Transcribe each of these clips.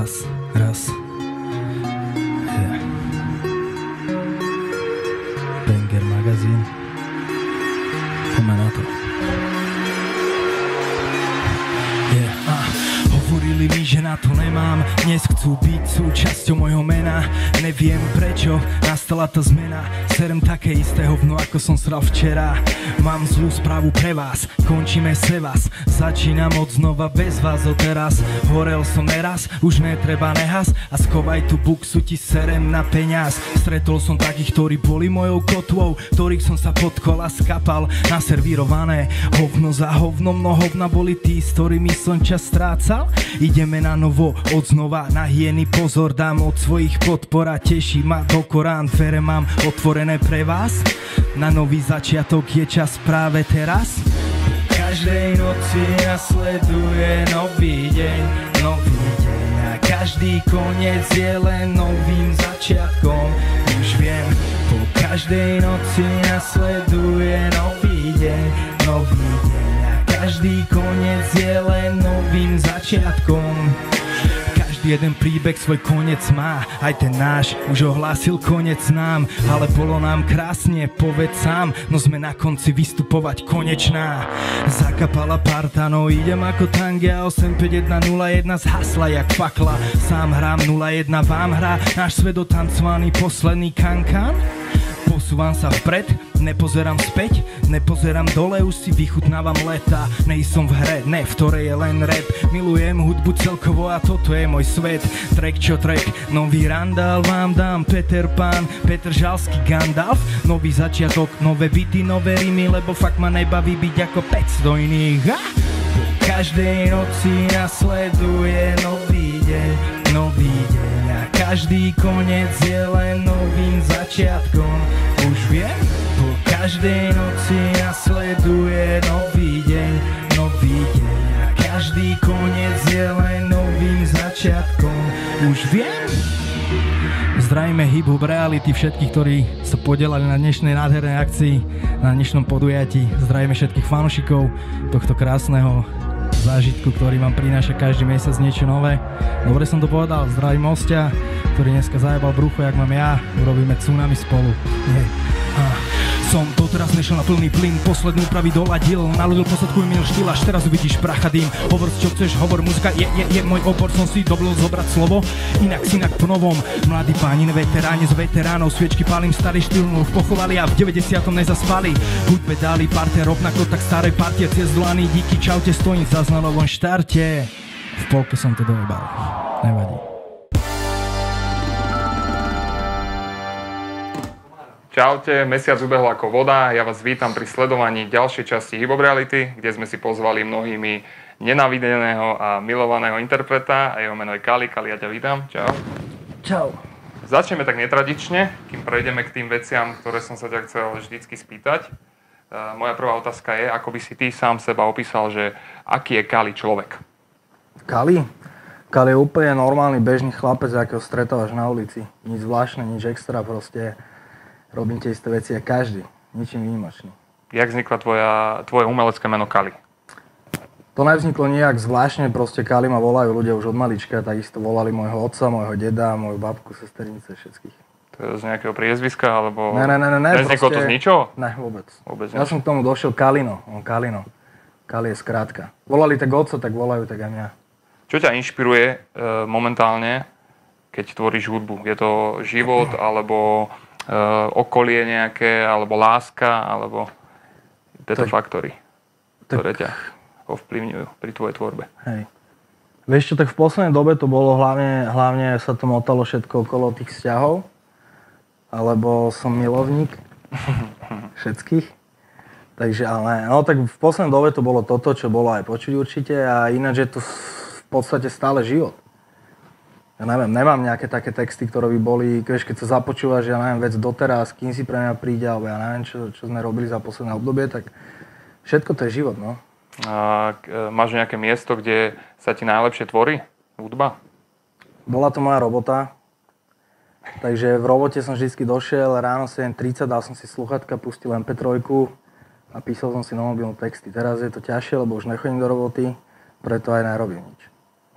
Raz. Banger magazín. Poďme na to. Hovorili mi, že na to nemám. Dnes chcú byť súčasťou mojho mena. Neviem prečo nastala tá zmena. Serem také isté hovno, ako som sral včera. Mám zlú správu pre vás, končíme se vás. Začínam od znova bez vás odteraz. Horel som neraz, už netreba nehas. A skovaj tú buksu, ti serem na peňaz. Stretol som takých, ktorí boli mojou kotvou, ktorých som sa pod kola skapal. Naservírované hovno za hovnom, no hovna boli tí, s ktorými som čas strácal. Ideme na novo, od znova na hyeny pozor dám od svojich podpora. Teší ma do Korán, dvere mám otvorené pre vás. Na nový začiatok je čas práve teraz. Každej noci nasleduje nový deň a každý koniec je len novým začiatkom. Už viem, po každej noci nasleduje nový deň a každý koniec je len novým začiatkom. Každý jeden príbeh svoj koniec má, aj ten náš už ohlásil koniec nám. Ale bolo nám krásne, povedz sám, no sme na konci vystupovať konečná. Zakapala parta, no idem ako tangia. 85101 zhasla jak fakla. Sám hrám 01, vám hrá náš svet otancovaný posledný kankan. Posúvam sa vpred, nepozerám späť, nepozerám dole, už si vychutnávam leta. Nejsom v hre, ne, v ktorej je len rap. Milujem hudbu celkovo a toto je môj svet. Track čo track, nový Randall vám dám. Peter Pan, Petr Žalský Gandalf. Nový začiatok, nové byty, nové rimy, lebo fakt ma nebaví byť ako 500 iných. Po každej noci nasleduje nový deň a každý koniec je len novým začiatkom. Už viem, po každej noci nasleduje nový deň a každý koniec je len novým začiatkom. Už viem. Zdravíme hip-hop reality všetkých, ktorí sa podielali na dnešnej nádhernej akcii, na dnešnom podujatí. Zdravíme všetkých fanúšikov tohto krásneho zážitku, ktorý vám prináša každý mesiac niečo nové. Dobre som to povedal, zdravím hostia, ktorý dneska zajebal brucho, jak mám ja. Urobíme tsunami spolu. Som doteraz nešiel na plný plyn, poslednú úpravy doladil, naludil posledku minul štýl, až teraz uvidíš prachadím. Hovor čo chceš, hovor, muzika je môj obor, som si dovolil zobrať slovo, inak po novom. Mladí páni, veteráni z veteránov, sviečky palím, starý štýl už pochovali a v 90. nezaspali. Hudbe dali parter, rovnako tak staré partie, cez dlany, díky, čaute, stojím za na novom štarte. V polke som to dojebal, nevadí. Čaute, mesiac ubehol ako voda, ja vás vítam pri sledovaní ďalšej časti Hip Hop Reality, kde sme si pozvali mnohými nenávideného a milovaného interpreta a jeho meno je Kali. Kali, ja ťa vítam, čau. Čau. Začneme tak netradične, kým prejdeme k tým veciam, ktoré som sa ťa chcel vždycky spýtať. Moja prvá otázka je, ako by si ty sám seba opísal, že aký je Kali človek? Kali? Kali je úplne normálny, bežný chlapec, akého stretávaš na ulici. Nič zvláštne, nič extra, proste robím tie isté veci ako každý, ničím výnimočný. Jak vznikla tvoje umelecké meno Kali? To nevzniklo nijak zvláštne, proste Kali ma volajú ľudia už od malička, takisto volali môjho otca, môjho deda, moju babku, sesternice, všetkých. To je z nejakého priezviska, alebo... Ne, nevzniklo to z ničoho? Ne, vôbec. Ja som k tomu došiel Kalino, Kalino. Kali je skrátka. Volali tak otca, tak volajú tak aj mňa. Čo ťa inšpiruje momentálne, keď tvoríš hudbu? Je to život, alebo okolie nejaké, alebo láska, alebo tieto faktory, ktoré ťa ovplyvňujú pri tvojej tvorbe? Hej. Vieš čo, tak v poslednej dobe to bolo hlavne sa to motalo všetko okolo tých vzťahov, alebo som milovník všetkých. Takže ale, no tak v poslednej dobe to bolo toto, čo bolo aj počuť určite a ináč je to v podstate stále život. Ja neviem, nemám nejaké také texty, ktoré by boli, keď sa započúvaš, ja neviem, vec doteraz, kým si pre mňa príde, alebo ja neviem, čo sme robili za posledné obdobie, tak všetko to je život, no. A máš nejaké miesto, kde sa ti najlepšie tvorí hudba? Bola to moja robota, takže v robote som vždy došiel, ráno 7:30, dal som si slúchatka, pustil MP3 a písal som si na mobilnú texty. Teraz je to ťažšie, lebo už nechodím do roboty, preto aj nerobím nič.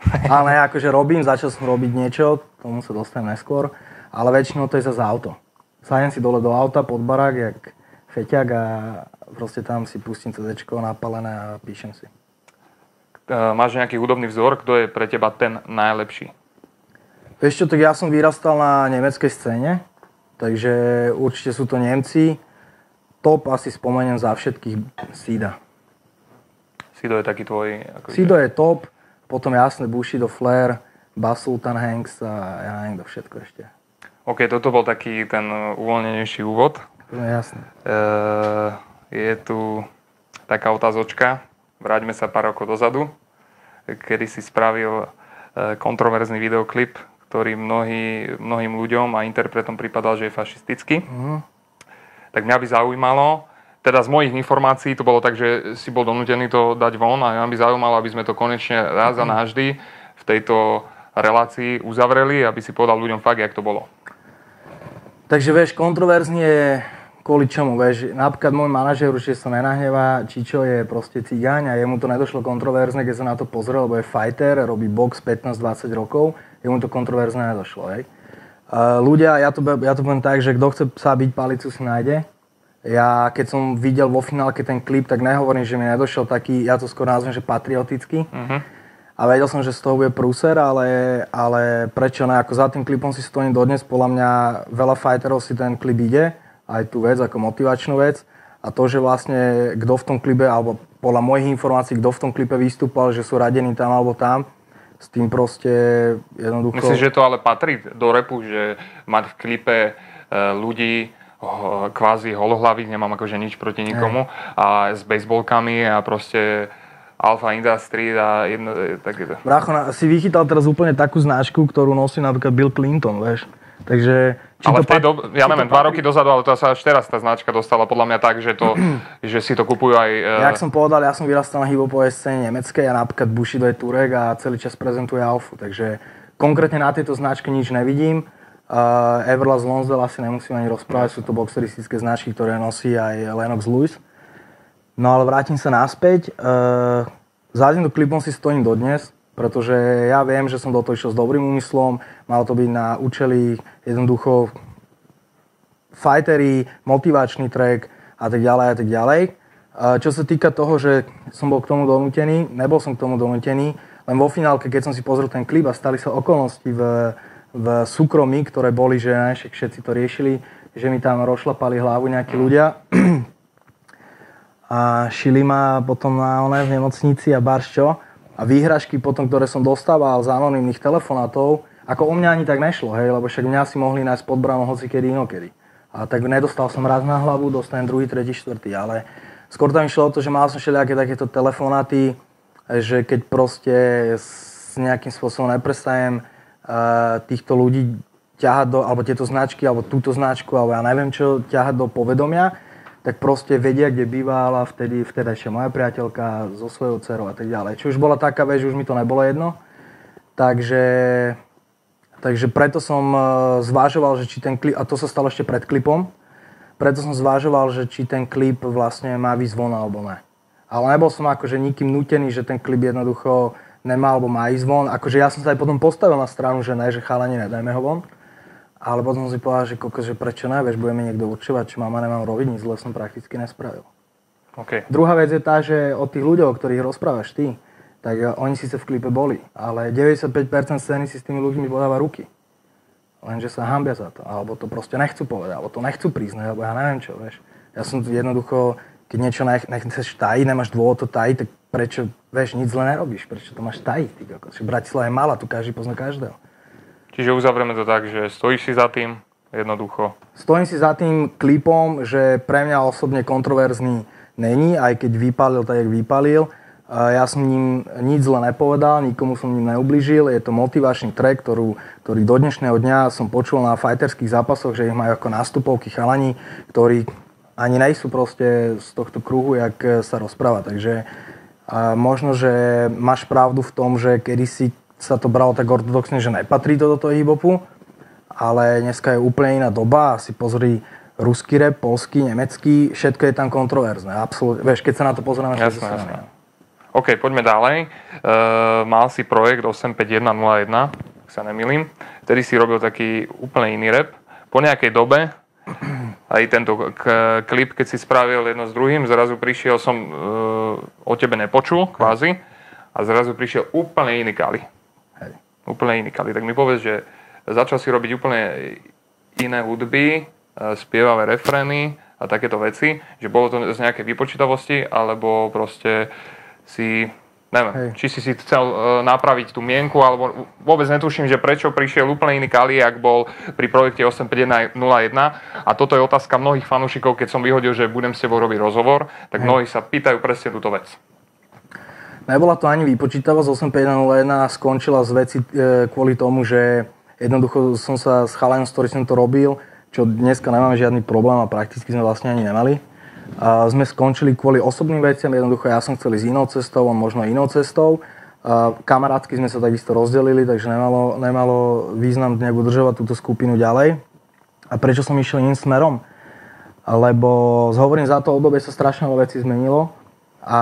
Ale akože začal som robiť niečo, tomu sa dostanem neskôr, ale väčšinou to je zase auto. Sadnem si dole do auta pod barák, jak feťak a proste tam si pustím CDčko napálené a píšem si. Máš nejaký hudobný vzor, kto je pre teba ten najlepší? Vieš čo, tak ja som vyrastal na nemeckej scéne, takže určite sú to Nemci. Top asi spomeniem za všetkých Sida. Sido je taký tvoj... Sido je top, potom jasne Bushido, Flair, Bass Sultan Hanks a ja neviem kto všetko ešte. OK, toto bol taký ten uvoľnenejší úvod. Jasne. Je tu taká otázočka, vráťme sa pár rokov dozadu, kedy si spravil kontroverzný videoklip, ktorý mnohým ľuďom a interpretom pripadal, že je fašistický. Tak mňa by zaujímalo, teda z mojich informácií to bolo tak, že si bol donútený to dať von a mňa by zaujímalo, aby sme to konečne raz a navždy v tejto relácii uzavreli, aby si povedal ľuďom fakt, jak to bolo. Takže vieš, kontroverzne je kvôli čomu, vieš, napríklad môj manažer určite sa nenahnevá, Čičo je proste cigáň a jemu to nedošlo kontroverzne, keď sa na to pozrel, lebo je fighter, robí box 15-20 rokov, jemu to kontroverzne nedošlo, hej. Ľudia, ja to poviem tak, že kto chce sa byť palicu si nájde. Ja keď som videl vo finálke ten klip, tak nehovorím, že mi nedošiel taký, ja to skôr nazvem, že patriotický. A vedel som, že z toho bude prúser, ale prečo ne, ako za tým klipom si stojím dodnes, podľa mňa veľa fighterov si ten klip ide, aj tú vec ako motivačnú vec. A to, že vlastne kto v tom klipe, alebo podľa mojich informácií, kto v tom klipe vystúpal, že sú radení tam alebo tam, s tým proste jednoducho... Myslíš, že to ale patrí do rapu, že mať v klipe ľudí kvázi holohlavých, nemám akože nič proti nikomu, a s baseballkami a proste Alpha Industry a takéto. Brácho, si vychytal teraz úplne takú značku, ktorú nosí napríklad Bill Clinton, vieš. Takže... Ale v tej dobe, ja neviem, 2 roky dozadu, ale to sa až teraz tá značka dostala podľa mňa tak, že si to kupujú aj... Jak som povedal, ja som vyrastal na hip-hopovej scéne nemeckej a napríklad Bushido je Turek a celý čas prezentuje Alfu, takže konkrétne na tejto značke nič nevidím. Everlast Lonsdale asi nemusím ani rozprávať, sú to boxeristické značky, ktoré nosí aj Lennox Lewis. No ale vrátim sa naspäť. Za týmto klipom si stojím dodnes, pretože ja viem, že som do toho išiel s dobrým úmyslom, malo to byť na účely jednoducho fightery, motivačný track a tak ďalej a tak ďalej. Čo sa týka toho, že som bol k tomu donútený, nebol som k tomu donútený, len vo finálke, keď som si pozrel ten klip a stali sa okolnosti v súkromí, ktoré boli, že všetci to riešili, že mi tam rozšlapali hlavu nejakí ľudia a šili ma potom v nemocnici a barščo. A výhražky potom, ktoré som dostával z anonymných telefonátov, ako o mňa ani tak nešlo, hej, lebo však mňa si mohli nájsť pod branou hocikedy inokedy. A tak nedostal som raz na hlavu, dostanem druhý, tretí, štvrtý, ale skôr tam išlo o to, že mal som všelijaké takéto telefonáty, že keď proste s nejakým spôsobom neprestajem týchto ľudí ťahať alebo tieto značky, alebo túto značku, alebo ja neviem čo, ťahať do povedomia, tak proste vedia, kde bývala vtedajšia moja priateľka so svojou dcerou a tak ďalej. Či už bola taká vec, že už mi to nebolo jedno. Takže preto som zvážoval, že či ten klip, a to sa stalo ešte pred klipom, preto som zvážoval, že či ten klip vlastne má výsť von alebo ne. Ale nebol som akože nikým nútený, že ten klip jednoducho nemá alebo má ísť von. Akože ja som sa aj potom postavil na stranu, že ne, že chalani, nedajme ho von. Ale potom som si povedal, že prečo ne, vieš, budeme niekto určovať, čo mám a nemám robiť, nič zle som prakticky nespravil. Okay. Druhá vec je tá, že od tých ľudí, o ktorých rozprávaš ty, tak oni síce v klipe boli, ale 95% scény si s tými ľuďmi podáva ruky. Lenže sa hanbia za to, alebo to proste nechcú povedať, alebo to nechcú priznať, alebo ja neviem čo, vieš. Ja som jednoducho, keď niečo nechceš tajiť, nemáš dôvod to tajiť, tak prečo, vieš, nič zle nerobíš, prečo to máš tajiť, ty kokos. Bratislava je malá, tu každý pozná každého. Čiže uzavrieme to tak, že stojíš si za tým, jednoducho. Stojím si za tým klipom, že pre mňa osobne kontroverzný není, aj keď vypálil tak, jak vypálil. Ja som ním nič zle nepovedal, nikomu som ním neublížil. Je to motivačný track, ktorý do dnešného dňa som počul na fighterských zápasoch, že ich majú ako nástupovky chalani, ktorí ani nejsú proste z tohto kruhu, jak sa rozpráva. Takže možno, že máš pravdu v tom, že kedysi sa to bralo tak ortodoxne, že nepatrí to do toho hip-hopu, ale dneska je úplne iná doba. Si pozri ruský rap, poľský, nemecký, všetko je tam kontroverzné. Absolútne. Vieš, keď sa na to pozeráme, jasné. OK, poďme ďalej. Mal si projekt 85101, ak sa nemýlim. Vtedy si robil taký úplne iný rap. Po nejakej dobe, aj tento klip, keď si spravil jedno s druhým, zrazu prišiel som, o tebe nepočul, kvázi, a zrazu prišiel úplne iný Kali. Hej. Úplne iný Kali. Tak mi povedz, že začal si robiť úplne iné hudby, spievavé refrény a takéto veci, že bolo to z nejakej vypočítavosti, alebo proste si, neviem, či si chcel napraviť tú mienku, alebo vôbec netuším, že prečo prišiel úplne iný Kali, ak bol pri projekte 85101. A toto je otázka mnohých fanúšikov, keď som vyhodil, že budem s tebou robiť rozhovor, tak mnohí sa pýtajú presne túto vec. Nebola to ani vypočítavosť, 85101 skončila z veci kvôli tomu, že jednoducho som sa s chalanom, s ktorým som to robil, čo dneska nemáme žiadny problém a prakticky sme vlastne ani nemali. A sme skončili kvôli osobným veciam, jednoducho ja som chcel ísť inou cestou, on možno inou cestou. Kamarátsky sme sa takisto rozdelili, takže nemalo význam nejak udržovať túto skupinu ďalej. A prečo som išiel iným smerom? Lebo hovorím, za to obdobie sa strašne veľa vecí zmenilo a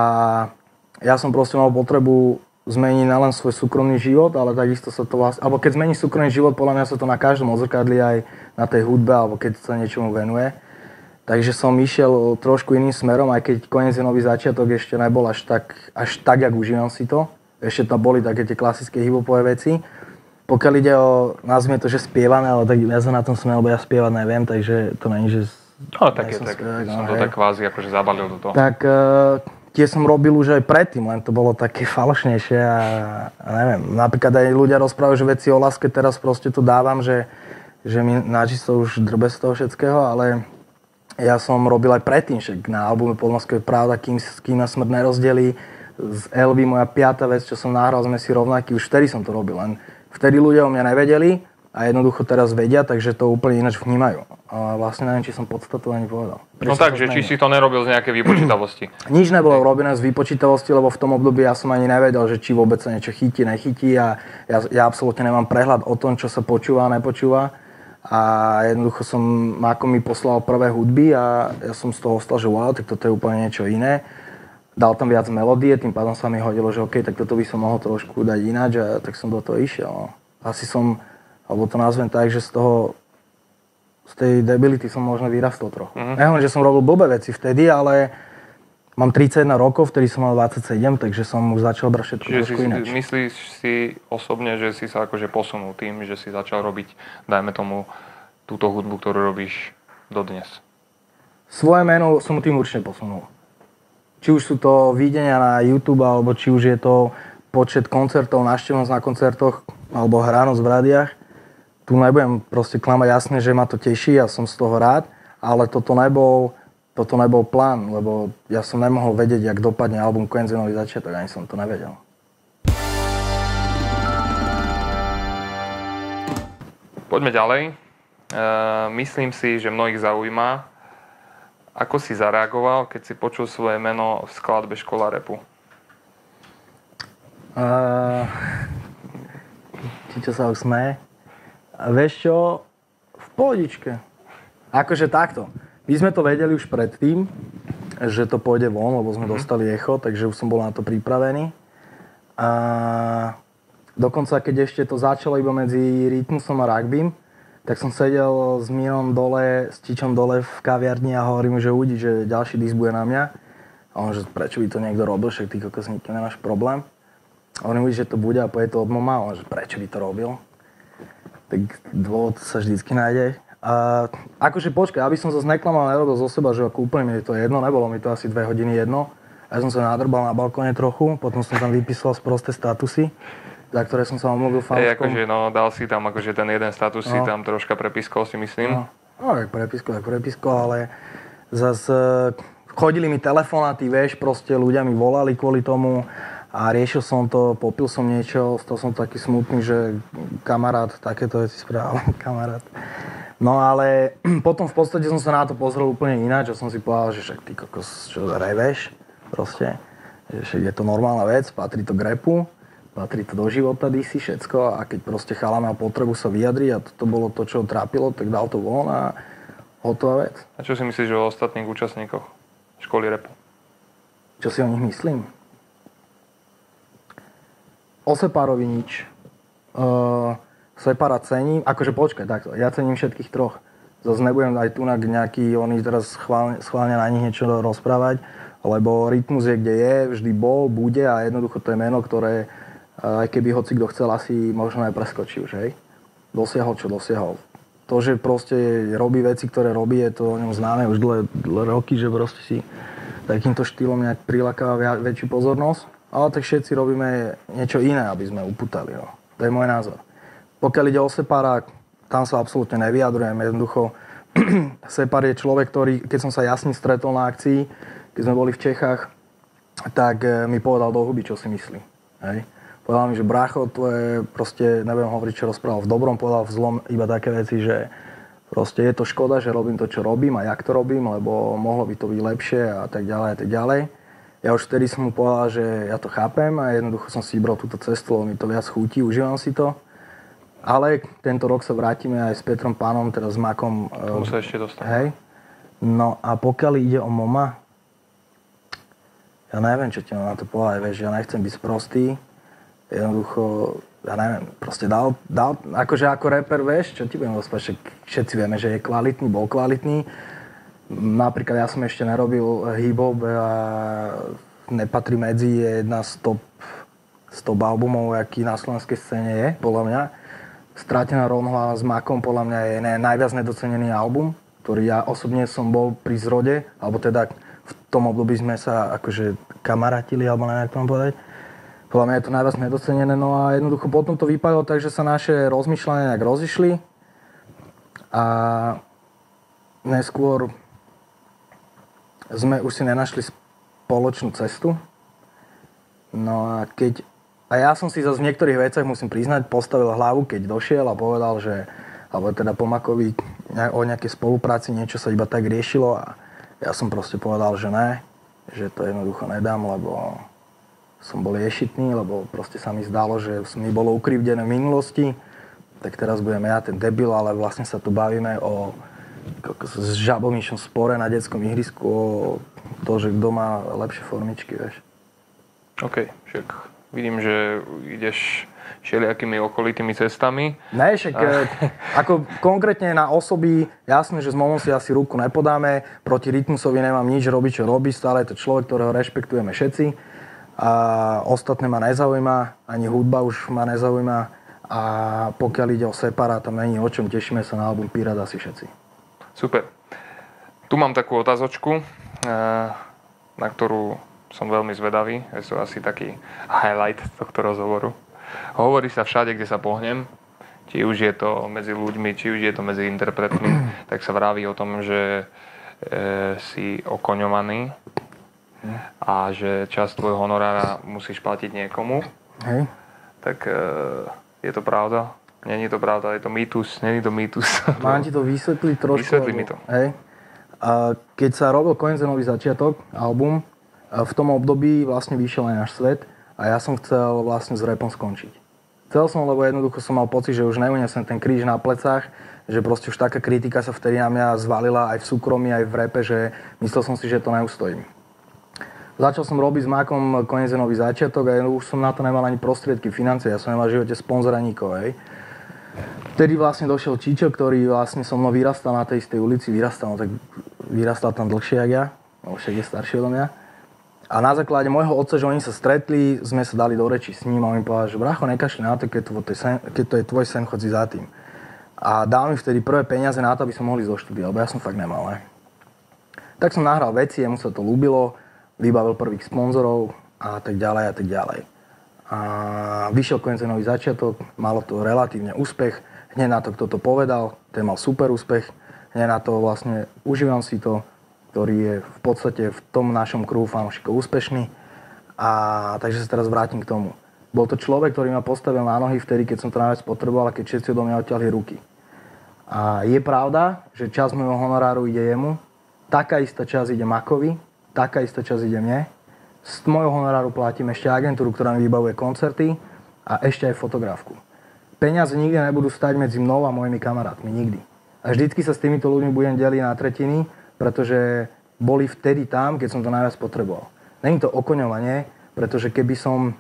ja som proste mal potrebu zmeniť nielen svoj súkromný život, ale takisto sa to vlastne, alebo keď zmení súkromný život, podľa mňa sa to na každom odzrkadlí aj na tej hudbe, alebo keď sa niečomu venuje. Takže som išiel trošku iným smerom, aj keď Koniec je nový začiatok ešte nebol až tak, jak užívam si to. Ešte tam boli také tie klasické hip-hopové veci. Pokiaľ ide o, nazvime to, že spievané, ale tak ja sa na tom smiel, lebo ja spievať neviem, takže to není, že... No tak je, tak som to tak kvázi akože zabalil do toho. Tak tie som robil už aj predtým, len to bolo také falošnejšie a neviem. Napríklad aj ľudia rozprávajú, že veci o láske teraz proste tu dávam, že mi načisto už drbe z toho všetkého, ale ja som robil aj predtým, však na albume Podmoskovej pravda, kým nás smrť nerozdelí, z Elvy moja 5. vec, čo som nahral, sme si rovnakí, už vtedy som to robil, len vtedy ľudia o mňa nevedeli a jednoducho teraz vedia, takže to úplne ináč vnímajú. A vlastne neviem, či som podstatu ani povedal. No tak, že či si to nerobil z nejakej vypočítavosti? Nič nebolo robené z vypočítavosti, lebo v tom období ja som ani nevedel, že či vôbec sa niečo chytí, nechytí a ja absolútne nemám prehľad o tom, čo sa počúva a nepočúva. A jednoducho ako mi poslal prvé hudby a ja som z toho ostal, že wow, tak toto je úplne niečo iné. Dal tam viac melódie, tým pádom sa mi hodilo, že OK, tak toto by som mohol trošku dať ináč a tak som do toho išiel. Asi som, alebo to nazvem tak, že z tej debility som možno vyrastol trochu. Nehovorím, že som robil blbé veci vtedy, ale mám 31 rokov, vtedy som mal 27, takže som už začal brať všetko trošku ináč. Myslíš si osobne, že si sa akože posunul tým, že si začal robiť, dajme tomu, túto hudbu, ktorú robíš dodnes? Svoje meno som tým určite posunul. Či už sú to videnia na YouTube, alebo či už je to počet koncertov, návštevnosť na koncertoch, alebo hranosť v rádiách. Tu nebudem proste klamať, jasne, že ma to teší, ja som z toho rád, ale toto nebol plán, lebo ja som nemohol vedieť, jak dopadne album Koniec je nový začiatok, ani som to nevedel. Poďme ďalej. Myslím si, že mnohých zaujíma, ako si zareagoval, keď si počul svoje meno v skladbe Škola rapu. Čo sa už smeje? Vieš čo? V pohodičke. Akože takto. My sme to vedeli už predtým, že to pôjde von, lebo sme dostali echo, takže už som bol na to pripravený. A dokonca, keď ešte to začalo iba medzi Rytmusom a Rugbym, tak som sedel s Mírom dole, s Čičom dole v kaviarni a hovorím mu, že uvidí, že ďalší disk bude na mňa. A on, že prečo by to niekto robil, však ty kokos, nikto nemáš problém. A on uvidí, že to bude a povie to od mama, a on, že prečo by to robil. Tak dôvod sa vždycky nájde. A akože počkaj, aby som zase neklamal, nerobil zo seba, že ako úplne mi je to jedno, nebolo mi to asi 2 hodiny jedno. Ja som sa nadrbal na balkóne trochu, potom som tam vypísal sprosté statusy, za ktoré som sa omluvil fanúškom. Akože dal si tam akože ten jeden status si tam troška prepiskol, si myslím. No, tak prepiskol, ale zase chodili mi telefonáty, vieš, proste ľudia mi volali kvôli tomu a riešil som to, popil som niečo, stal som taký smutný, že kamarát takéto veci spravil, kamarát. No ale potom v podstate som sa na to pozrel úplne ináč, že som si povedal, že však ty kokos, čo reveš, proste, že však je to normálna vec, patrí to k rapu, patrí to do života, si všetko a keď proste chalán mal potrebu sa vyjadriť a toto bolo to, čo ho trápilo, tak dal to von a hotová vec. A čo si myslíš o ostatných účastníkoch školy rapu? Čo si o nich myslím? Osepárovi nič. Separa cením, akože počkaj, takto, ja cením všetkých troch. Zase nebudem aj tu nejaký, oni teraz schválne na nich niečo rozprávať, lebo Rytmus je kde je, vždy bol, bude a jednoducho to je meno, ktoré aj keby hoci kto chcel, asi možno aj preskočí už, hej. Dosiahol, čo dosiahol. To, že proste robí veci, ktoré robí, je to o ňom známe už dlhé roky, že proste si takýmto štýlom nejak prilákáva väčšiu pozornosť. Ale tak všetci robíme niečo iné, aby sme upútali. No. To je môj názor. Pokiaľ ide o Separa, tam sa absolútne nevyjadrujem. Jednoducho, Separ je človek, ktorý, keď som sa jasne stretol na akcii, keď sme boli v Čechách, tak mi povedal do huby, čo si myslí. Hej. Povedal mi, že brácho, to je proste, neviem hovoriť, čo rozprával v dobrom, povedal v zlom iba také veci, že proste je to škoda, že robím to, čo robím a jak to robím, lebo mohlo by to byť lepšie a tak ďalej a tak ďalej. Ja už vtedy som mu povedal, že ja to chápem a jednoducho som si vybral túto cestu, lebo mi to viac chutí, užívam si to. Ale tento rok sa vrátime aj s Petrom Pánom, teda s Makom. Tomu sa ešte dostane. Hej. No a pokiaľ ide o Moma, ja neviem, čo ti mám na to povedať, vieš, ja nechcem byť sprostý. Jednoducho, ja neviem, proste dal, akože ako rapper, vieš, čo ti budem rozprávať, všetci vieme, že je kvalitný, bol kvalitný. Napríklad ja som ešte nerobil hip-hop a nepatrí medzi, je jedna z top albumov, aký na slovenskej scéne je, podľa mňa. Strátená rovnováha s Makom podľa mňa je najviac nedocenený album, ktorý ja osobne som bol pri zrode, alebo teda v tom období sme sa akože kamarátili, alebo neviem, jak to mám povedať. Podľa mňa je to najviac nedocenené, no a jednoducho potom to vypadalo tak, že sa naše rozmýšľania nejak rozišli a neskôr sme už si nenašli spoločnú cestu. No a ja som si zase v niektorých veciach, musím priznať, postavil hlavu, keď došiel a povedal, že, alebo teda po Makovi o nejakej spolupráci niečo sa iba tak riešilo a ja som proste povedal, že ne, že to jednoducho nedám, lebo som bol ješitný, lebo proste sa mi zdalo, že mi bolo ukrivdené v minulosti, tak teraz budem ja ten debil, ale vlastne sa tu bavíme o žabomýšom spore na detskom ihrisku, o to, že kto má lepšie formičky, vieš. OK, však vidím, že ideš všelijakými okolitými cestami. Ne, však ako konkrétne na osoby, jasné, že s Momom si asi ruku nepodáme, proti Rytmusovi nemám nič robiť, čo robí, stále je to človek, ktorého rešpektujeme všetci a ostatné ma nezaujíma, ani hudba už ma nezaujíma a pokiaľ ide o Separa, tam není o čom, tešíme sa na album Pirát asi všetci. Super. Tu mám takú otázočku, na ktorú som veľmi zvedavý. Je to asi taký highlight tohto rozhovoru. Hovorí sa všade, kde sa pohnem, či už je to medzi ľuďmi, či už je to medzi interpretmi, tak sa vraví o tom, že si okoňovaný a že časť tvojho honorára musíš platiť niekomu. Hej. Tak je to pravda? Není to pravda, je to mýtus, není to mýtus. Mám ti to vysvetliť trošku. Vysvetli mi to. Hej. A keď sa robil Kojenzenový začiatok, album, v tom období vlastne vyšiel aj náš svet a ja som chcel vlastne s rapom skončiť. Chcel som, lebo jednoducho som mal pocit, že už neunesem ten kríž na plecách, že proste už taká kritika sa vtedy na mňa zvalila aj v súkromí, aj v rape, že myslel som si, že to neustojím. Začal som robiť s Mákom Kojenzenový začiatok a už som na to nemal ani prostriedky, financie, ja som nemal v živote sponzora nikoho, hej. Vtedy vlastne došiel Čičo, ktorý vlastne so mnou vyrastal na tej istej ulici, vyrastal tam dlhšie jak ja, no však je starší odo mňa. A na základe môjho otca, že oni sa stretli, sme sa dali do reči s ním a on mi povedal, že brácho, nekašli na to, keď to je tvoj sen, chod si za tým. A dal mi vtedy prvé peniaze na to, aby som mohol ísť do štúdia, lebo ja som fakt nemal, ne. Tak som nahral veci, jemu sa to ľúbilo, vybavil prvých sponzorov a tak ďalej a tak ďalej. A vyšiel Kojenzenový začiatok, malo to relatívne úspech, hneď na to, kto to povedal, ten mal super úspech, hneď na to vlastne užívam si to, ktorý je v podstate v tom našom kruhu fanúšikov úspešný. A takže sa teraz vrátim k tomu. Bol to človek, ktorý ma postavil na nohy vtedy, keď som to najviac potreboval a keď všetci odo mňa odtiahli ruky. A je pravda, že časť môjho honoráru ide jemu, taká istá časť ide Makovi, taká istá časť ide mne. Z môjho honoráru platím ešte agentúru, ktorá mi vybavuje koncerty a ešte aj fotografku. Peniaze nikdy nebudú stať medzi mnou a mojimi kamarátmi, nikdy. A vždycky sa s týmito ľuďmi budem deliť na tretiny, pretože boli vtedy tam, keď som to najviac potreboval. Není to okoňovanie, pretože keby som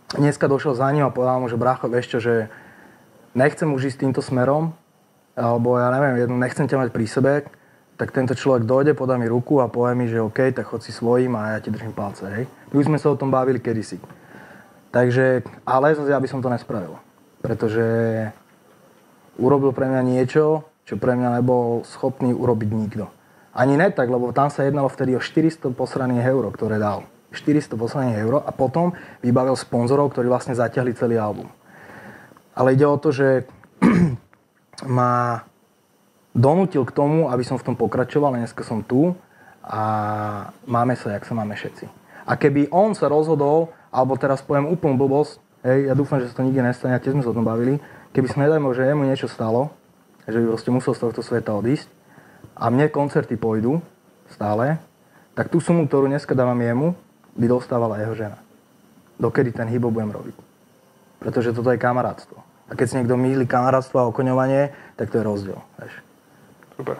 dneska došiel za ním a povedal mu, že brácho, vieš čo, že nechcem už ísť týmto smerom, alebo ja neviem, nechcem ťa mať pri sebe, tak tento človek dojde, podá mi ruku a povie mi, že OK, tak chod si svojím a ja ti držím palce, hej. My už sme sa o tom bavili kedysi. Takže, ale ja by som to nespravil, pretože urobil pre mňa niečo, čo pre mňa nebol schopný urobiť nikto. Ani ne tak, lebo tam sa jednalo vtedy o 400 posraných eur, ktoré dal. 400 posraných eur a potom vybavil sponzorov, ktorí vlastne zatiahli celý album. Ale ide o to, že ma donútil k tomu, aby som v tom pokračoval, dneska som tu a máme sa, jak sa máme všetci. A keby on sa rozhodol, alebo teraz poviem úplnú blbosť, hej, ja dúfam, že sa to nikdy nestane, a tiež sme sa o tom bavili, keby sa nedajme, že jemu niečo stalo, že by proste musel z tohto sveta odísť, a mne koncerty pôjdu stále, tak tú sumu, ktorú dneska dávam jemu, by dostávala jeho žena. Dokedy ten hip-hop budem robiť. Pretože toto je kamarátstvo. A keď si niekto mýli kamarátstvo a okoňovanie, tak to je rozdiel. Vieš. Super.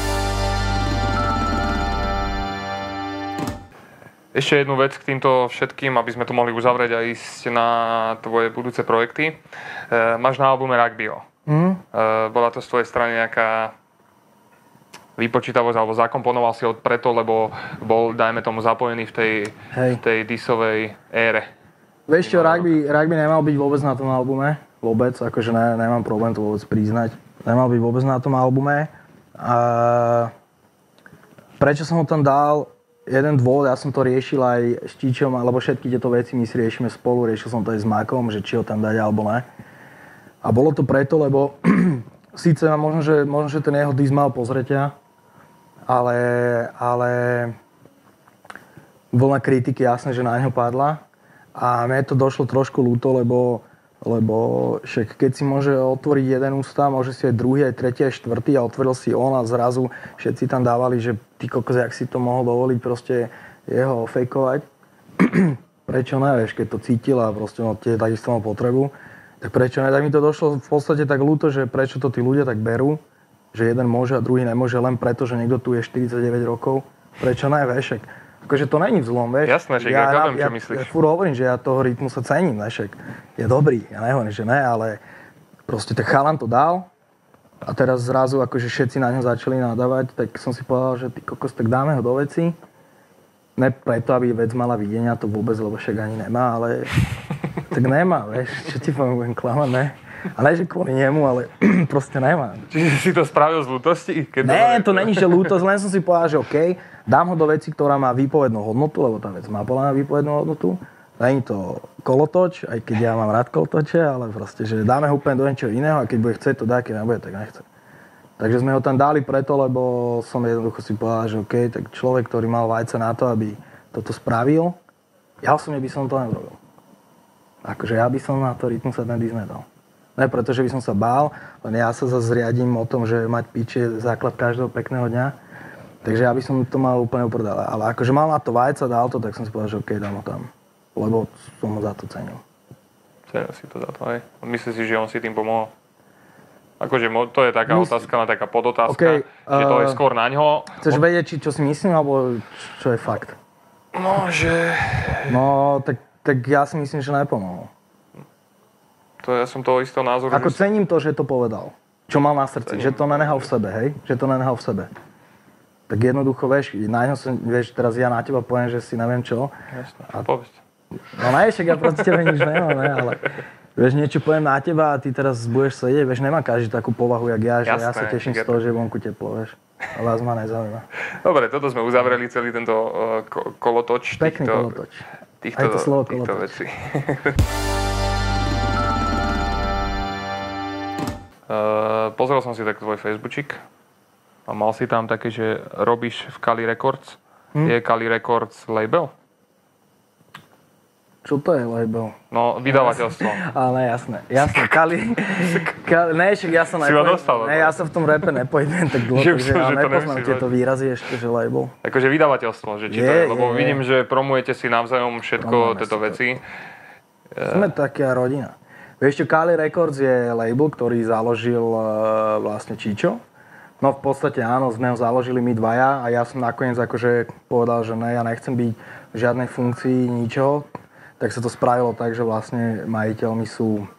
Ešte jednu vec k týmto všetkým, aby sme to mohli uzavrieť a ísť na tvoje budúce projekty. Máš na albume Rugbyo. Bola to z tvojej strany nejaká vypočítavosť, alebo zakomponoval si ho preto, lebo bol, dajme tomu, zapojený v tej disovej ére? Vieš čo, Rugby nemal byť vôbec na tom albume. Vôbec, akože nemám problém to vôbec priznať. Nemal byť vôbec na tom albume. A prečo som ho tam dal? Jeden dôvod, ja som to riešil aj s Čičom, lebo všetky tieto veci my si riešime spolu. Riešil som to aj s Makom, že či ho tam dať alebo ne. A bolo to preto, lebo síce možno, že ten jeho diss mal pozretia, ale vlna kritiky jasné, že na ňo padla. A mne to došlo trošku ľúto, lebo však keď si môže otvoriť jeden ústa, môže si aj druhý, aj tretí, aj štvrtý a otvoril si on a zrazu všetci tam dávali, že ty kokos, jak si to mohol dovoliť proste jeho fejkovať. Prečo ne, vieš, keď to cítil a proste tie takisto mal potrebu, tak prečo ne? Tak mi to došlo v podstate tak ľúto, že prečo to tí ľudia tak berú, že jeden môže a druhý nemôže len preto, že niekto tu je 49 rokov. Prečo ne, vieš? Akože to není v zlom, vieš. Jasné, že ja viem, čo myslíš. Ja furt hovorím, že ja toho rytmu sa cením, vieš. Je dobrý, ja nehovorím, že ne, ale proste tak chalan to dal a teraz zrazu akože všetci na ňo začali nadávať, tak som si povedal, že ty kokos, tak dáme ho do veci. Ne preto, aby vec mala videnia, to vôbec, lebo však ani nemá, ale tak nemá, vieš, čo ti poviem, budem klamať, ne. A ne, že kvôli nemu, ale proste nemá. Čiže si to spravil z ľútosti? Ne, to není, že ľútosť, len som si povedal, že OK, dám ho do veci, ktorá má výpovednú hodnotu, lebo tá vec má podľa mňa výpovednú hodnotu. Není to kolotoč, aj keď ja mám rád kolotoče, ale proste, že dáme ho úplne do niečoho iného a keď bude chcieť, to dá, keď nebude, tak nechce. Takže sme ho tam dali preto, lebo som jednoducho si povedal, že OK, tak človek, ktorý mal vajce na to, aby toto spravil, ja osobne by som to neurobil. Akože ja by som na to rytmu sa ten diss nedal. Ne, pretože by som sa bál, len ja sa zase riadím o tom, že mať pič je základ každého pekného dňa. Takže ja by som to mal úplne uprdal. Ale akože mal na to vajca, dal to, tak som si povedal, že OK, dám ho tam. Lebo som ho za to cenil. Cenil si to za to, hej? Myslíš si, že on si tým pomohol? Akože to je taká otázka, taká podotázka, okay, že to je skôr naňho. Chceš vedieť, čo si myslím, alebo čo je fakt? No, že... No, tak ja si myslím, že nepomohol. Ja som toho istého názoru. Ako cením to, že to povedal. Čo mal na srdci. Že to nenehal v sebe, hej? Že to nenehal v sebe. Tak jednoducho, vieš, teraz ja na teba poviem, že si neviem čo. Jasné, povedz. No ne, však ja proti tebe nič nemám, ne, ale vieš, niečo poviem na teba a ty teraz budeš sedieť, vieš, nemá každý takú povahu, jak ja, že jasné, ja sa teším z toho, že vonku teplo, vieš. A vás ma nezaujíma. Dobre, toto sme uzavreli celý tento kolotoč. Pekný kolotoč. Aj to slovo kolotoč. Vecí. Pozrel som si tak tvoj Facebookčík a mal si tam také, že robíš v Kali Records. Je Kali Records label? Čo to je label? No, vydavateľstvo. Ale jasné. Kali, ne, však ja sa ja sa v tom rape nepojdem tak dlho, takže ja nepoznám tieto výrazy ešte, že label. Akože vydavateľstvo, že či to je, lebo vidím, že promujete si navzájom všetko tieto veci. Sme taká rodina. Vieš čo, Kali Records je label, ktorý založil vlastne Čičo. No v podstate áno, sme ho založili my dvaja a ja som nakoniec akože povedal, že ne, ja nechcem byť v žiadnej funkcii ničoho. tak sa to spravilo tak, že vlastne majiteľmi sú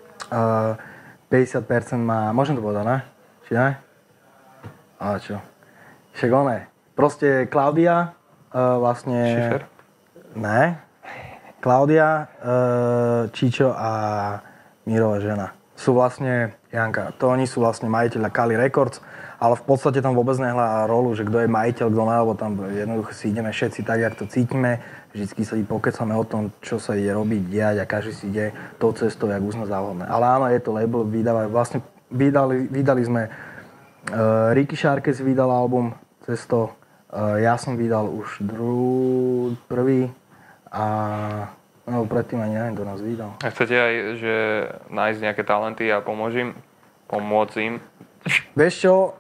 50% má, môžem to povedať, ne? Či ne? Ale čo? Však oné. Proste Klaudia vlastne... Šifer? Ne. Klaudia, Čičo a Mirova žena. Sú vlastne, Janka, to oni sú vlastne majiteľa Kali Records, ale v podstate tam vôbec nehľadá rolu, že kto je majiteľ, kto ne, lebo tam jednoducho si ideme všetci tak, jak to cítime. Vždycky sa pokecame o tom, čo sa ide robiť, diať a každý si ide tou cestou, jak uzná za vhodné. Ale áno, je to label, vlastne vydali sme, Ricky Šárkez vydal album Cesto, ja som vydal už prvý a no, predtým aj neviem, kto nás vydal. A chcete aj, že nájsť nejaké talenty a pomôcť im? Vieš čo,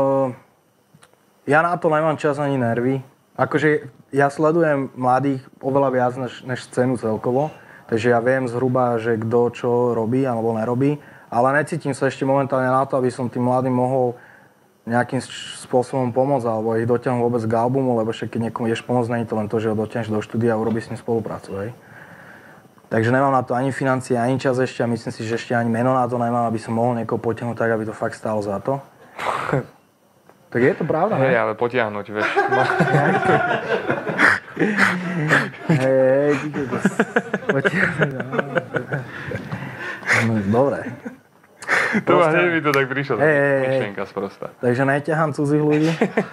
ja na to nemám čas ani nervy. Akože ja sledujem mladých oveľa viac než scénu celkovo, takže ja viem zhruba, že kto čo robí alebo nerobí, ale necítim sa ešte momentálne na to, aby som tým mladým mohol nejakým spôsobom pomôcť alebo ich dotiahnuť vôbec k albumu, lebo však keď niekomu ideš pomôcť, nie je to len to, že ho dotiahneš do štúdia a urobíš s ním spoluprácu, hej. Takže nemám na to ani financie, ani čas ešte a myslím si, že ešte ani meno na to nemám, aby som mohol niekoho potiahnuť tak, aby to fakt stálo za to. Tak je to pravda, ne? Hej, ale potiahnuť, vieš. Hej, potiahnuť, no. Dobre. To hneď mi to tak prišlo, myšlienka sprostá. Takže neťahám cudzích ľudí.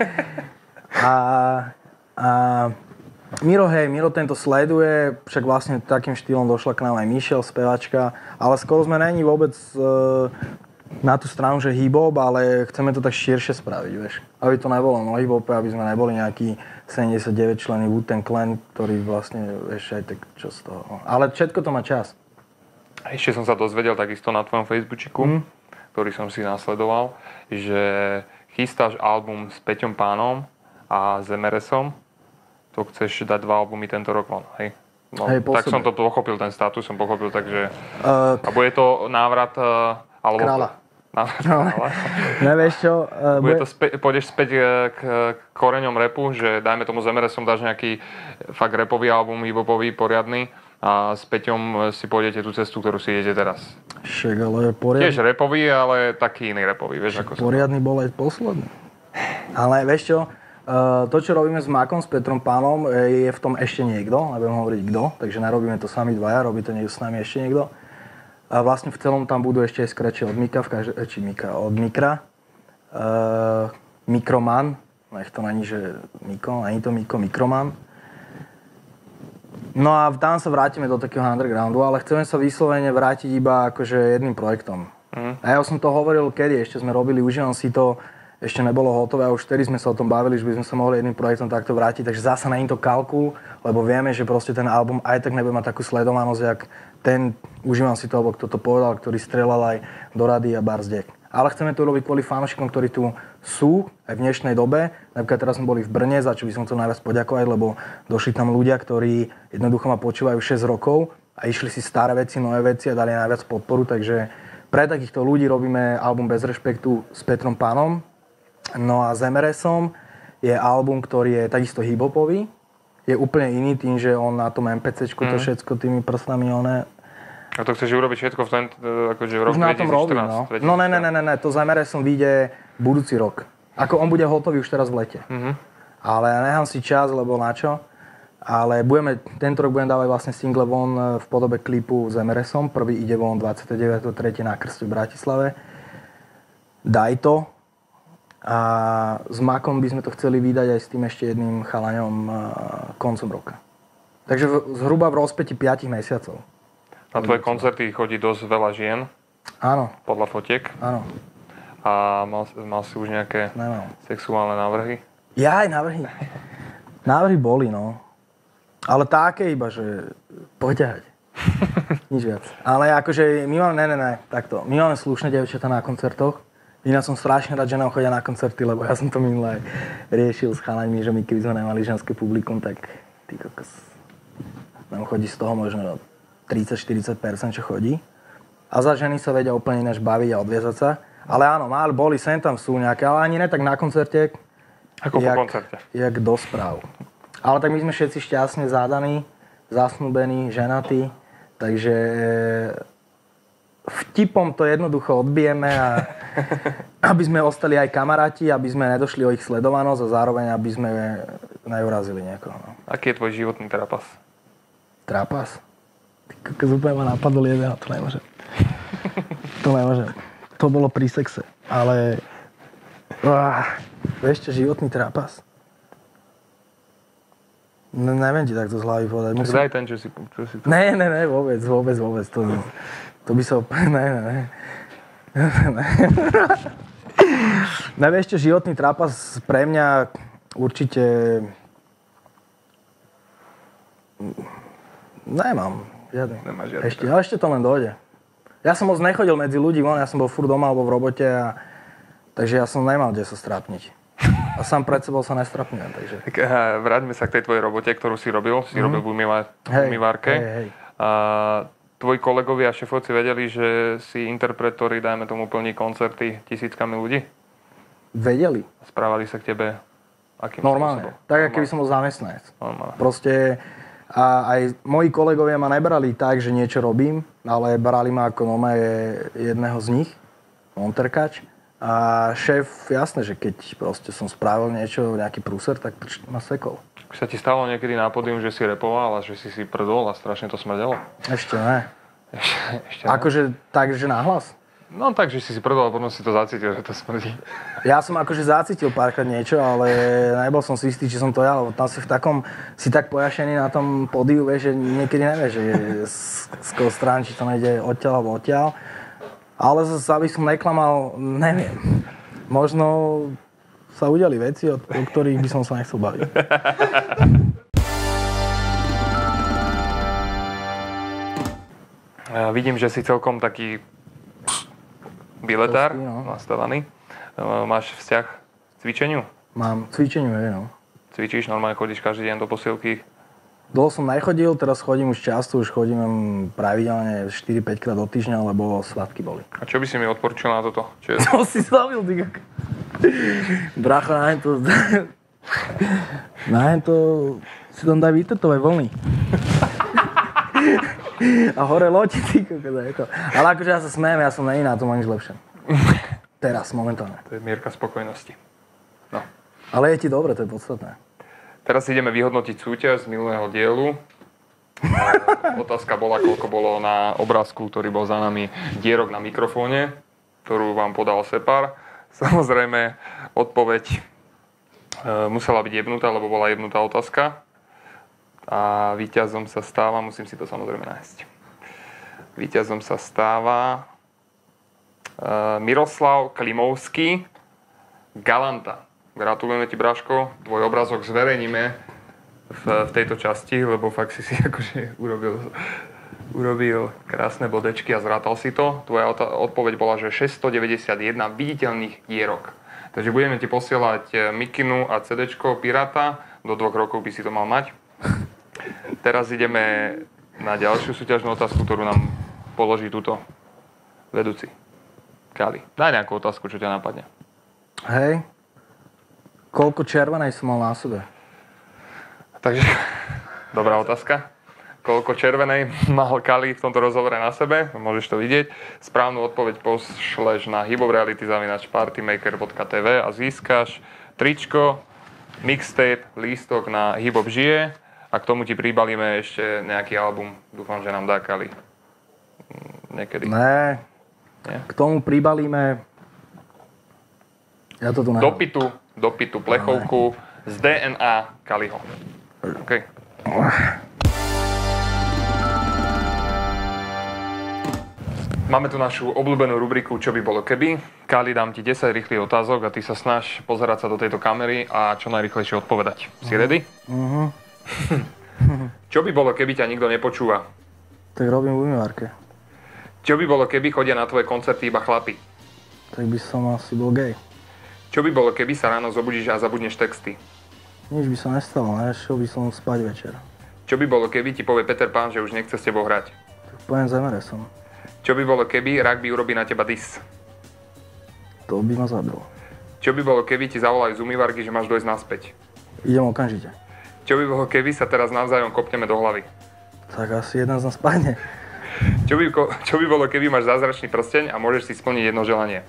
A Miro tento sleduje, však vlastne takým štýlom došla k nám aj Michelle, spevačka, ale skoro sme není vôbec na tú stranu, že hip-hop, ale chceme to tak širšie spraviť, vieš. Aby to nebolo no hip-hope, aby sme neboli nejaký 79 členný Wu-Tang Clan, ktorý vlastne, vieš, aj tak čo z toho. Ale všetko to má čas. A ešte som sa dozvedel takisto na tvojom Facebooku, ktorý som si nasledoval, že chystáš album s Peťom Pánom a s MRSom. To chceš dať 2 albumy tento rok von, hej? No, hej, tak som to pochopil, ten status som pochopil, takže... A bude to návrat... alebo kráľa. Kráľa. Nevieš čo? Pôjdeš späť k koreňom rapu, že dajme tomu z MRSom dáš nejaký fakt rapový album, hip-hopový, poriadny a s Peťom si pôjdete tú cestu, ktorú si idete teraz. Však, ale poriadny... Tiež rapový, ale taký iný rapový, vieš ako poriadny bol aj posledný. Ale vieš čo? To, čo robíme s Makom, s Petrom Pánom, je v tom ešte niekto, nebudem hovoriť kto, takže nerobíme to sami dvaja, robí to s nami ešte niekto. A vlastne v celom tam budú ešte aj skreče od Mika, od Mikra. Mikroman, nech to není, že Miko, není to Miko, Mikroman. No a tam sa vrátime do takého undergroundu, ale chceme sa vyslovene vrátiť iba akože jedným projektom. A ja som to hovoril kedy, ešte sme robili, užívam si to, ešte nebolo hotové a už vtedy sme sa o tom bavili, že by sme sa mohli jedným projektom takto vrátiť, takže zasa není to kalkul, lebo vieme, že proste ten album aj tak nebude mať takú sledovanosť, jak ten, užívam si to, alebo kto to povedal, ktorý strelal aj do Rady a Barzdiek. Ale chceme to robiť kvôli fanúšikom, ktorí tu sú aj v dnešnej dobe. Napríklad teraz sme boli v Brne, za čo by som chcel najviac poďakovať, lebo došli tam ľudia, ktorí jednoducho ma počúvajú 6 rokov a išli si staré veci, nové veci a dali najviac podporu, takže pre takýchto ľudí robíme album Bez rešpektu s Petrom Pánom. No a s MRSom je album, ktorý je takisto hip-hopový. Je úplne iný tým, že on na tom MPCčku to všetko tými prstami oné. A to chceš urobiť všetko v ten, akože v roku 2014? Už na tom robím, no. No ne, to s MRSom vyjde budúci rok. Ako on bude hotový už teraz v lete. Ale ja nechám si čas, lebo na čo? Ale tento rok budem dávať vlastne single von v podobe klipu s MRSom. Prvý ide von 29.3. na Krste v Bratislave. Daj to. A s Makom by sme to chceli vydať aj s tým ešte jedným chalaňom koncom roka. Takže zhruba v rozpäti 5 mesiacov. Na tvoje koncerty chodí dosť veľa žien? Áno. Podľa fotiek? Áno. A mal si už nejaké sexuálne návrhy? Ja aj návrhy. Návrhy boli, no. Ale také iba, že poďahať. Nič viac. Ale akože my máme, takto. My máme slušné dievčatá na koncertoch. Iná som strašne rád, že nám chodia na koncerty, lebo ja som to minulé riešil s chalaňmi, že my keby sme nemali ženské publikum, tak ty kokos. Nám chodí z toho možno 30-40%, čo chodí. A za ženy sa vedia úplne ináč baviť a odviezať sa. Ale áno, boli, sem tam sú nejaké, ale ani ne tak na koncerte. Ako po koncerte? Jak do správ. Ale tak my sme všetci šťastne zádaní, zasnúbený, ženatý, takže vtipom to jednoducho odbijeme a aby sme ostali aj kamaráti, aby sme nedošli o ich sledovanosť a zároveň aby sme neurazili niekoho. No. Aký je tvoj životný trapas? Trapas? Ty kokos, úplne ma napadol jeden, to nemôžem. To nemôžem. To bolo pri sexe, ale... Vieš čo, životný trapas? No, neviem ti takto z hlavy povedať. Musím... Daj ten, čo si... Ne, vôbec. To by som... Ne. Nevieš čo, životný trapas pre mňa určite... Nemám. Žiadny. Nemáš žiadny. Ešte to len dojde. Ja som moc nechodil medzi ľudí, ja som bol furt doma alebo v robote takže ja som nemal kde sa strápniť. A sám pred sebou sa nestrapňujem, takže... Tak vráťme sa k tej tvojej robote, ktorú si robil. Si robil v umývárke. Hej. Tvoji kolegovia a šefovci vedeli, že si interpret, ktorý, dajme tomu, plní koncerty tisíckami ľudí? Vedeli. Správali sa k tebe akým normálne. spôsobom? Tak, ako keby som bol zamestnanec. Normálne. Proste a aj moji kolegovia ma nebrali tak, že niečo robím, ale brali ma ako jedného z nich, monterkač. A šéf, jasné, že keď proste som spravil niečo, nejaký prúser, tak ma sekol. Už sa ti stalo niekedy na pódium, že si repoval a že si prdol a strašne to smrdelo? Ešte ne. Ešte ne? Akože tak, že nahlas? No tak, že si prdol a potom si to zacítil, že to smrdí. Ja som akože zacítil párkrát niečo, ale nebol som si istý, či som to ja, lebo tam si tak pojašený na tom pódiu, vieš, že niekedy nevieš, že z koho strán, či to nejde odtiaľ alebo odtiaľ. Ale zase, aby som neklamal, neviem. Možno sa udiali veci, o ktorých by som sa nechcel baviť. Vidím, že si celkom taký biletár, nastavaný. Máš vzťah k cvičeniu? Mám cvičeniu, no. Cvičíš, normálne chodíš každý deň do posilky? Dlho som nechodil, teraz chodím už často, už chodím pravidelne 4-5 krát do týždňa, lebo svatky boli. A čo by si mi odporučil na toto? To si zabil, ty kak. Bracho, na to si tam daj vytetové vlny. A hore loď, ty kokos. Ale akože ja sa smejem, ja som není na tom nič lepšie. Teraz, momentálne. To je mierka spokojnosti. No. Ale je ti dobre, to je podstatné. Teraz ideme vyhodnotiť súťaž z minulého dielu. Otázka bola, koľko bolo na obrázku, ktorý bol za nami, dierok na mikrofóne, ktorú vám podal Separ. Samozrejme, odpoveď musela byť jebnutá, lebo bola jebnutá otázka. A víťazom sa stáva, musím si to samozrejme nájsť. Víťazom sa stáva Miroslav Klimovský, Galanta. Gratulujeme ti, Braško, tvoj obrazok zverejníme v tejto časti, lebo fakt si akože urobil krásne bodečky a zrátal si to. Tvoja odpoveď bola, že 691 viditeľných dierok. Takže budeme ti posielať mikinu a CDčko Piráta, do 2 rokov by si to mal mať. Teraz ideme na ďalšiu súťažnú otázku, ktorú nám položí túto vedúci. Kali, daj nejakú otázku, čo ťa napadne. Hej. Koľko červenej som mal na sebe? Takže, dobrá otázka. Koľko červenej mal Kali v tomto rozhovore na sebe? Môžeš to vidieť. Správnu odpoveď pošleš na hipopreality@partymaker.tv a získaš tričko, mixtape, lístok na Hip-Hop žije a k tomu ti pribalíme ešte nejaký album. Dúfam, že nám dá Kali niekedy. Ne. K tomu pribalíme... Ja to tu Dopitu plechovku z DNA Kaliho. OK. Máme tu našu obľúbenú rubriku Čo by bolo keby. Kali, dám ti 10 rýchlych otázok a ty sa snaž pozerať sa do tejto kamery a čo najrýchlejšie odpovedať. Si ready? Čo by bolo, keby ťa nikto nepočúva? Tak robím v umývárke. Čo by bolo, keby chodia na tvoje koncerty iba chlapi? Tak by som asi bol gay. Čo by bolo, keby sa ráno zobudíš a zabudneš texty? Nič by sa nestalo, nešiel by som spať večer. Čo by bolo, keby ti povie Peter Pán, že už nechce s tebou hrať? Tak poviem zemere som. Čo by bolo, keby rugby urobí na teba dis? To by ma zabilo. Čo by bolo, keby ti zavolajú z umývarky, že máš dojsť naspäť? Idem okamžite. Čo by bolo, keby sa teraz navzájom kopneme do hlavy? Tak asi jeden z nás padne. Čo by bolo, keby máš zázračný prsteň a môžeš si splniť jedno želanie?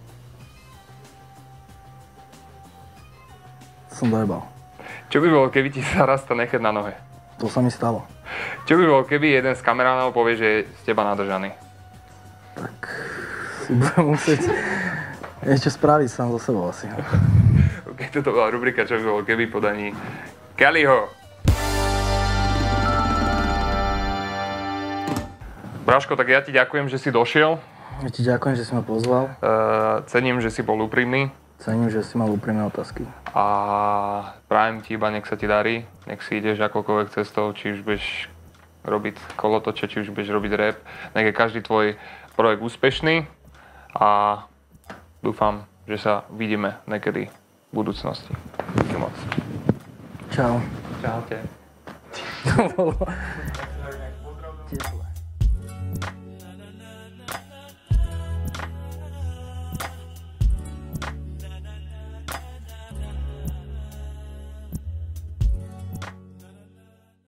Som dojebal. Čo by bolo, keby ti zarastá nechet na nohe? To sa mi stalo. Čo by bolo, keby jeden z kameránov povie, že je z teba nadržaný? Tak si budem musieť ešte spraviť sám so sebou asi. Ok, toto bola rubrika Čo by bolo, keby podaní Kaliho. Braško, tak ja ti ďakujem, že si došiel. Ja ti ďakujem, že si ma pozval. Cením, že si bol úprimný. Cením, že si mal úprimné otázky. A prajem ti iba, nech sa ti darí. Nech si ideš akokoľvek cestou, či už budeš robiť kolotoče, či už budeš robiť rap. Nech je každý tvoj projekt úspešný. A dúfam, že sa vidíme niekedy v budúcnosti. Díky moc. Čau. Čaute. Tešlo.